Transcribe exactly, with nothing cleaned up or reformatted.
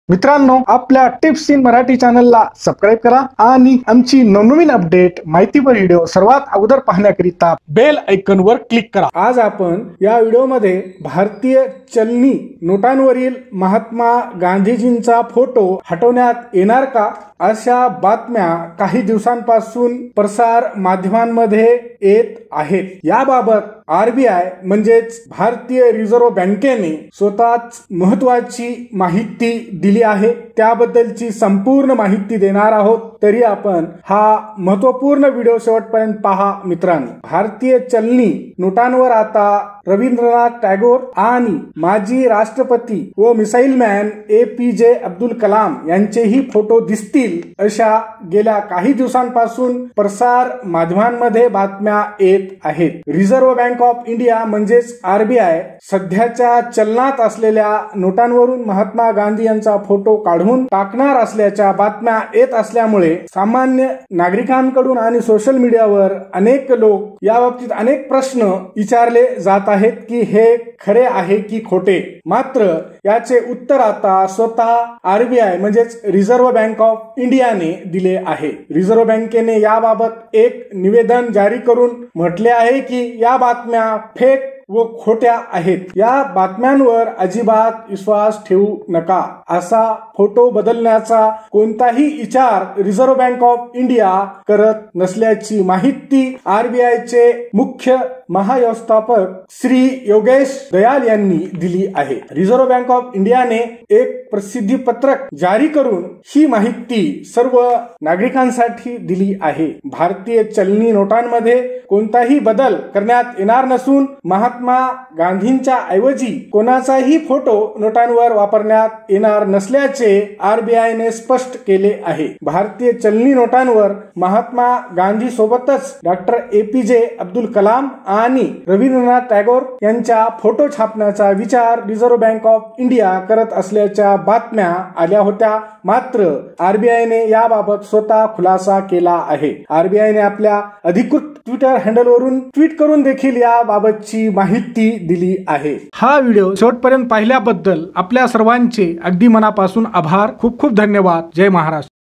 मित्रांनो, आपल्या tips in Marathi चॅनलला सबस्क्राइब करा आणि आमची नवनवीन अपडेट माहितीपर व्हिडिओ सर्वात अगोदर पाहण्याकरिता बेल आयकॉन वर क्लिक करा। आज आपण या व्हिडिओमध्ये भारतीय चलनी नोटांवरील महात्मा गांधीजींचा फोटो हटवण्यात येणार का अशा बातम्या काही दिवसांपासून प्रसार माध्यमांमध्ये येत आहेत। याबाबत आरबीआय म्हणजेच भारतीय रिझर्व्ह बँकेने स्वतःच महत्त्वाची माहिती दिली आहे। त्याबद्दलची संपूर्ण माहिती देणार आहोत, तरी आपण हा महत्त्वपूर्ण व्हिडिओ शेवटपर्यंत पहा। मित्रांनो, भारतीय चलनी नोटांवर आता रवींद्रनाथ टागोर आणि माजी राष्ट्रपती व मिसाईल मॅन ए पी जे अब्दुल कलाम यांचेही फोटो दिसतील अशा गेल्या काही दिवसांपासून प्रसार माध्यमांमध्ये बातम्या येत आहेत। रिझर्व्ह बँक ऑफ इंडिया म्हणजेच आरबीआय सध्याच्या चलनात असलेल्या नोटांवरून महात्मा गांधी यांचा फोटो काढून टाकणार असल्याच्या बातम्या येत असल्यामुळे सामान्य नागरिकांकडून आणि सोशल मीडियावर अनेक लोक याबाबतीत अनेक प्रश्न विचारले जात आहेत की हे खरे आहे की खोटे। मात्र याचे उत्तर आता स्वतः आरबीआय म्हणजेच रिझर्व्ह बँक ऑफ इंडियाने दिले आहे। रिझर्व्ह बँकेने याबाबत एक निवेदन जारी करून म्हटले आहे की या बातम्या फेक व खोट्या आहेत। या बातम्यांवर अजिबात विश्वास ठेवू नका। असा फोटो बदलण्याचा कोणताही विचार रिझर्व्ह बँक ऑफ इंडिया करत नसल्याची माहिती आरबीआयचे मुख्य महाव्यवस्थापक श्री योगेश दयाल यांनी दिली आहे। रिझर्व्ह बँक ऑफ इंडियाने एक प्रसिद्धी पत्रक जारी करून ही माहिती सर्व नागरिकांसाठी दिली आहे। भारतीय चलनी नोटांमध्ये कोणताही बदल करण्यात येणार नसून महात्मा गांधींच्या ऐवजी कोणाचाही फोटो नोटांवर वापरण्यात येणार नसल्याचे आरबीआयने स्पष्ट केले आहे। भारतीय चलनी नोटांवर महात्मा गांधी सोबतच डॉक्टर ए पी जे अब्दुल कलाम आणि रवींद्रनाथ टागोर यांच्या फोटो छापण्याचा विचार रिझर्व्ह बँक ऑफ इंडिया करत असल्याच्या बातम्या आल्या होत्या। मात्र आरबीआयने याबाबत स्वतः खुलासा केला आहे। आरबीआयने आपल्या अधिकृत ट्विटर हँडलवरून ट्विट करून देखील याबाबतची माहिती दिली आहे। हा व्हिडिओ शेवटपर्यंत पाहिल्याबद्दल आपल्या सर्वांचे अगदी मनापासून आभार। खूप खूप धन्यवाद। जय महाराष्ट्र।